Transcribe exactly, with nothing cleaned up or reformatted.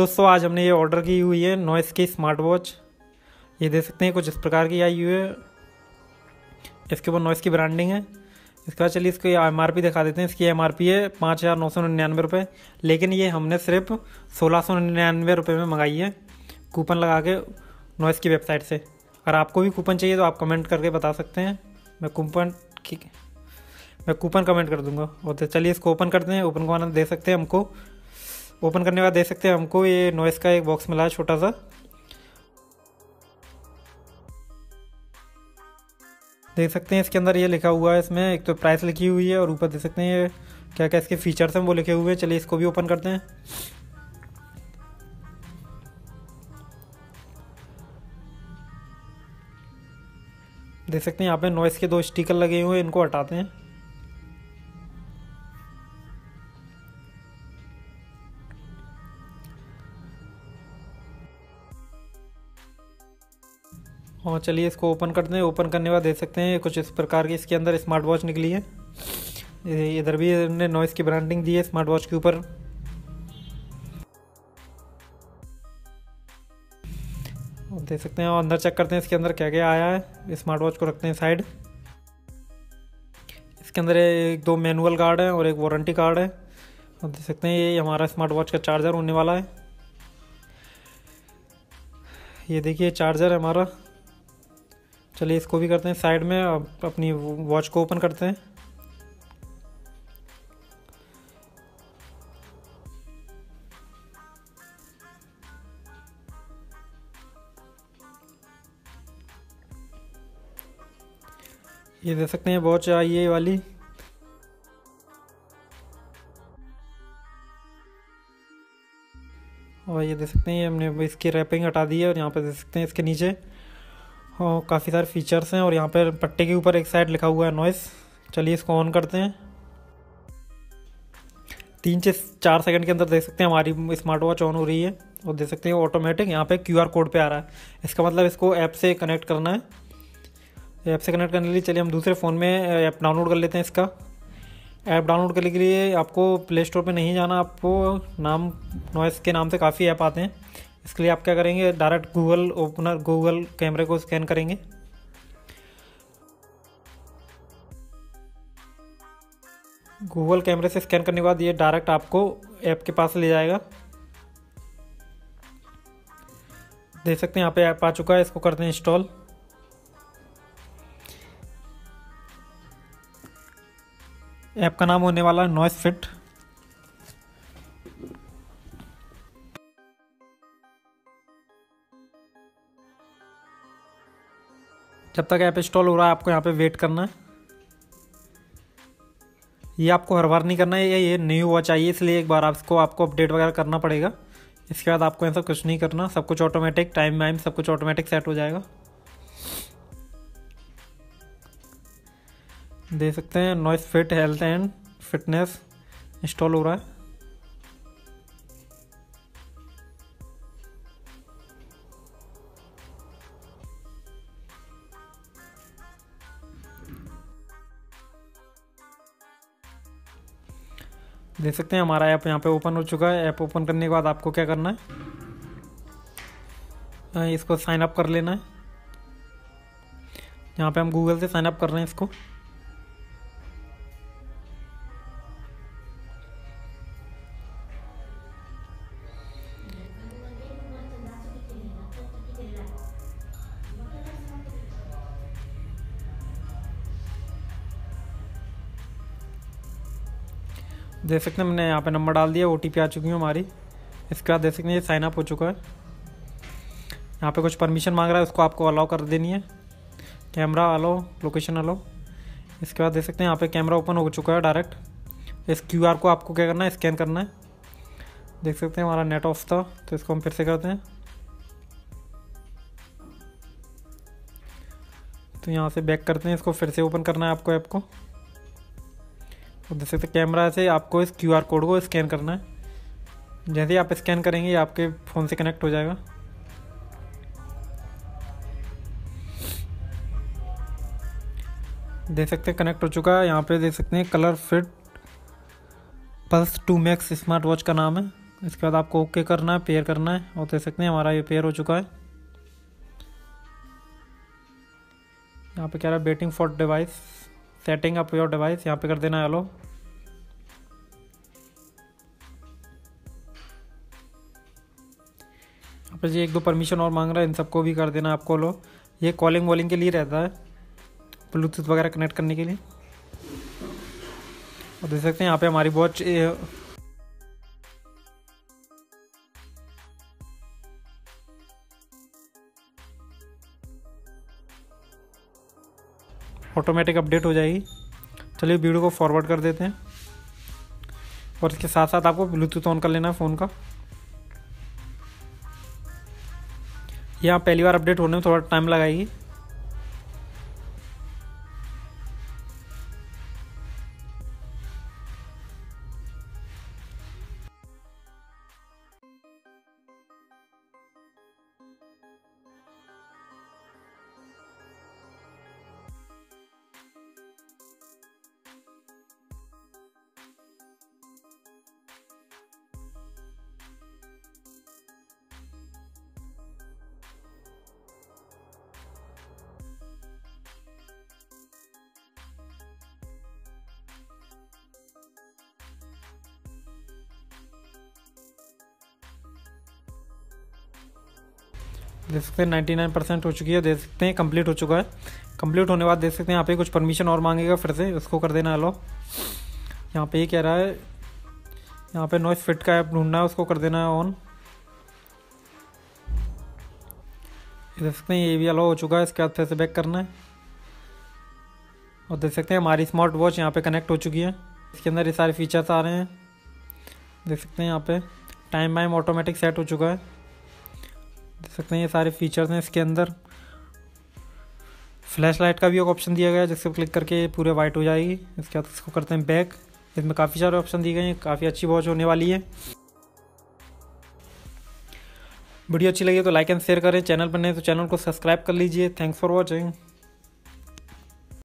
दोस्तों आज हमने ये ऑर्डर की हुई है नॉइस की स्मार्ट वॉच। ये देख सकते हैं कुछ इस प्रकार की आई हुई है। इसके ऊपर नॉइस की ब्रांडिंग है। इसके बाद चलिए इसको एम आर पी दिखा देते हैं। इसकी एम आर पी है पाँच हज़ार नौ सौ निन्यानवे रुपये, लेकिन ये हमने सिर्फ सोलह सौ निन्यानवे रुपये में मंगाई है कूपन लगा के नॉइस की वेबसाइट से। अगर आपको भी कूपन चाहिए तो आप कमेंट करके बता सकते हैं, मैं कूपन मैं कूपन कमेंट कर दूंगा। और तो चलिए इसको ओपन करते हैं। ओपन करना दे सकते हैं हमको, ओपन करने के बाद देख सकते हैं हमको ये नॉइस का एक बॉक्स मिला है छोटा सा। देख सकते हैं इसके अंदर ये लिखा हुआ है, इसमें एक तो प्राइस लिखी हुई है और ऊपर देख सकते हैं ये क्या क्या इसके फीचर्स हैं वो लिखे हुए हैं। चलिए इसको भी ओपन करते हैं। देख सकते हैं यहाँ पे नॉइस के दो स्टिकर लगे हुए हैं, इनको हटाते हैं। और चलिए इसको ओपन करते हैं। ओपन करने के बाद देख सकते हैं कुछ इस प्रकार की इसके अंदर स्मार्ट वॉच निकली है। इधर भी इन्होंने नॉइस की ब्रांडिंग दी है स्मार्ट वॉच के ऊपर। और देख सकते हैं और अंदर चेक करते हैं इसके अंदर क्या क्या आया है। स्मार्ट वॉच को रखते हैं साइड। इसके अंदर एक दो मैनुअल कार्ड है और एक वारंटी कार्ड है। और देख सकते हैं ये हमारा स्मार्ट वॉच का चार्जर होने वाला है। ये देखिए चार्जर है हमारा। चलिए इसको भी करते हैं साइड में। अब अपनी वॉच को ओपन करते हैं। ये देख सकते हैं वॉच आई है वाली। और ये देख सकते हैं हमने इसकी रैपिंग हटा दी है और यहाँ पे देख सकते हैं इसके नीचे और काफ़ी सारे फीचर्स हैं। और यहाँ पर पट्टे के ऊपर एक साइड लिखा हुआ है नॉइस। चलिए इसको ऑन करते हैं। तीन से चार सेकंड के अंदर देख सकते हैं हमारी स्मार्ट वॉच ऑन हो रही है। और देख सकते हैं ऑटोमेटिक यहाँ पे क्यूआर कोड पे आ रहा है। इसका मतलब इसको ऐप से कनेक्ट करना है। ऐप से कनेक्ट करने के लिए चलिए हम दूसरे फ़ोन में ऐप डाउनलोड कर लेते हैं। इसका ऐप डाउनलोड करने के लिए आपको प्ले स्टोर पे नहीं जाना। आपको नाम नॉइस के नाम से काफ़ी ऐप आते हैं। इसके लिए आप क्या करेंगे, डायरेक्ट गूगल ओपनर गूगल कैमरे को स्कैन करेंगे। गूगल कैमरे से स्कैन करने के बाद ये डायरेक्ट आपको ऐप के पास ले जाएगा। देख सकते हैं यहाँ पे ऐप आ चुका है। इसको करते हैं इंस्टॉल। ऐप का नाम होने वाला है नॉइस फिट। जब तक ऐप इंस्टॉल हो रहा है आपको यहाँ पे वेट करना है। ये आपको हर बार नहीं करना है, ये ये न्यू वॉच आई है इसलिए एक बार आपको आपको अपडेट वगैरह करना पड़ेगा। इसके बाद आपको ऐसा कुछ नहीं करना, सब कुछ ऑटोमेटिक टाइम वाइम सब कुछ ऑटोमेटिक सेट हो जाएगा। देख सकते हैं Noise Fit health and fitness install हो रहा है। देख सकते हैं हमारा ऐप यहाँ पे ओपन हो चुका है। ऐप ओपन करने के बाद आपको क्या करना है, इसको साइन अप कर लेना है। यहाँ पे हम गूगल से साइन अप कर रहे हैं इसको। देख सकते हैं मैंने यहाँ पे नंबर डाल दिया, ओटीपी आ चुकी है हमारी। इसके बाद देख सकते हैं ये साइन अप हो चुका है। यहाँ पे कुछ परमिशन मांग रहा है, उसको आपको अलाउ कर देनी है। Camera allow, location allow. इसके बाद देख सकते हैं यहाँ पे कैमरा ओपन हो चुका है डायरेक्ट। इस क्यूआर को आपको क्या करना है, स्कैन करना है। देख सकते हैं हमारा नेट ऑफ था तो इसको हम फिर से करते हैं। तो यहाँ से बैक करते हैं, इसको फिर से ओपन करना है आपको ऐप को। तो देख सकते कैमरा से आपको इस क्यूआर कोड को स्कैन करना है। जैसे ही आप स्कैन करेंगे ये आपके फ़ोन से कनेक्ट हो जाएगा। देख सकते हैं कनेक्ट हो चुका है। यहाँ पे देख सकते हैं color fit pulse two max smart watch का नाम है। इसके बाद आपको ओके करना है, पेयर करना है, और देख सकते हैं हमारा ये पेयर हो चुका है। यहाँ पे कह रहा है waiting for device setting up your device, यहाँ पे कर देना है हेलो। यहाँ पे जी एक दो परमिशन और मांग रहा है, इन सबको भी कर देना आपको लो। ये कॉलिंग वॉलिंग के लिए रहता है, ब्लूटूथ वगैरह कनेक्ट करने के लिए। और देख सकते हैं यहाँ पे हमारी वॉच ऑटोमेटिक अपडेट हो जाएगी। चलिए वीडियो को फॉरवर्ड कर देते हैं, और इसके साथ साथ आपको ब्लूटूथ ऑन कर लेना है फ़ोन का। यहाँ पहली बार अपडेट होने में थोड़ा टाइम लगाएगी। देख सकते हैं निन्यानवे परसेंट हो चुकी है, देख सकते हैं कंप्लीट हो चुका है। कंप्लीट होने के बाद देख सकते हैं यहाँ पे कुछ परमिशन और मांगेगा, फिर से उसको कर देना अलो। यहाँ पे ये कह रहा है यहाँ पे नॉइस फिट का ऐप ढूंढना है, उसको कर देना है ऑन। देख सकते हैं ये भी अलो हो चुका है, इसके बाद फिर से बैक करना है। और देख सकते हैं हमारी स्मार्ट वॉच यहाँ पे कनेक्ट हो चुकी है, इसके अंदर ये सारे फीचर्स आ रहे हैं। देख सकते हैं यहाँ पे टाइम वाइम ऑटोमेटिक सेट हो चुका है, देख सकते हैं ये सारे फीचर्स हैं इसके अंदर। फ्लैश लाइट का भी एक ऑप्शन दिया गया है, जिसको क्लिक करके पूरे वाइट हो जाएगी। इसके बाद इसको करते हैं बैक। इसमें काफ़ी सारे ऑप्शन दिए गए हैं, काफ़ी अच्छी वॉच होने वाली है। वीडियो अच्छी लगी तो लाइक एंड शेयर करें, चैनल पर नए तो चैनल को सब्सक्राइब कर लीजिए। Thanks for watching.